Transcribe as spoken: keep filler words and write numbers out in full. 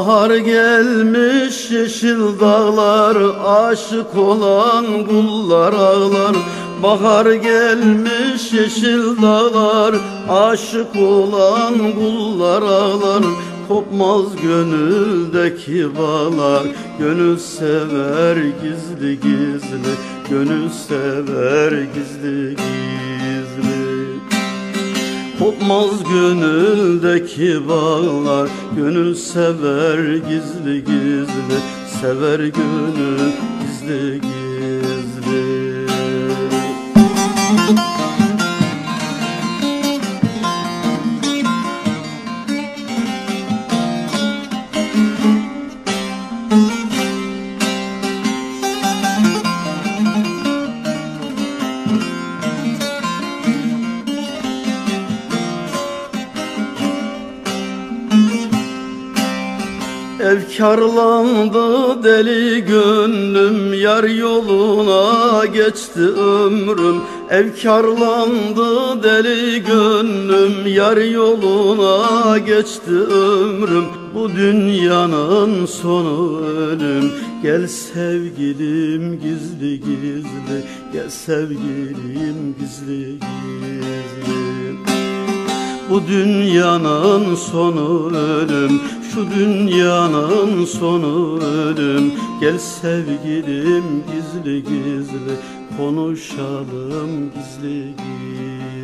Bahar gelmiş yeşil dağlar, aşık olan kullar ağlar. Bahar gelmiş yeşil dağlar, aşık olan kullar ağlar. Kopmaz gönüldeki bağlar, gönül sever gizli gizli, gönül sever gizli gizli. Kopmaz gönüldeki bağlar, gönül sever gizli gizli, sever gönül gizli gizli. Efkarlandı deli gönlüm, yar yoluna geçti ömrüm. Efkarlandı deli gönlüm, yar yoluna geçti ömrüm. Bu dünyanın sonu ölüm, gel sevgilim gizli gizli, gel sevgilim gizli gizli. Bu dünyanın sonu ölüm, şu dünyanın sonu ölüm. Gel sevgilim gizli gizli, konuşalım gizli gizli.